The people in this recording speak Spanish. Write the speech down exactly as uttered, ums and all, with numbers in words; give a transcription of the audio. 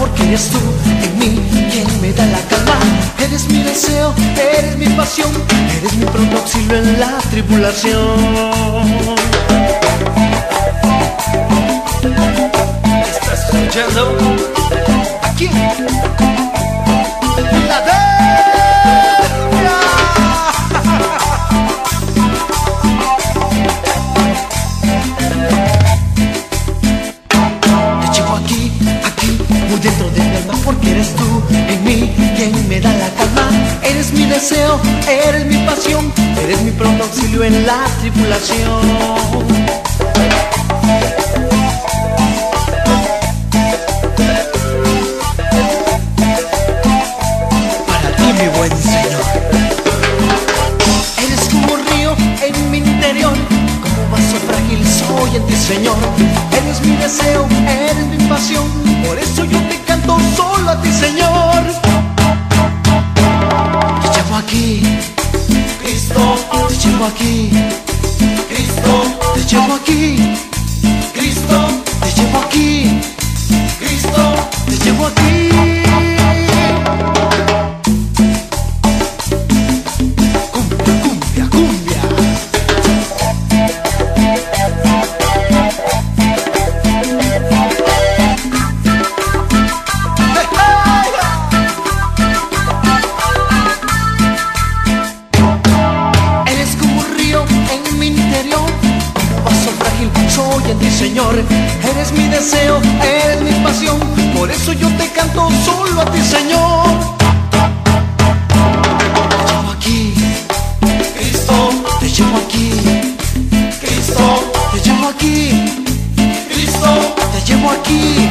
porque eres tú en mí quien me da la calma. Eres mi deseo, eres mi pasión, eres mi pronto auxilio en la tribulación. ¿Estás escuchando? Aquí la de dentro de mi alma, porque eres tú en mí quien me da la calma. Eres mi deseo, eres mi pasión, eres mi pronto auxilio en la tribulación. Para ti, mi buen Señor. Eres como un río en mi interior, como vaso frágil soy en ti, Señor. Eres mi deseo, eres mi pasión, por eso yo te canto solo a ti, Señor. Te llevo aquí, Cristo, te llevo aquí, Cristo, te llevo aquí, Cristo, te llevo aquí, Cristo, te llevo aquí. Cumbia, cumbia, cumbia. Soy en ti, Señor, eres mi deseo, eres mi pasión, por eso yo te canto solo a ti, Señor. Te llevo aquí, Cristo, te llevo aquí, Cristo, te llevo aquí, Cristo, te llevo aquí.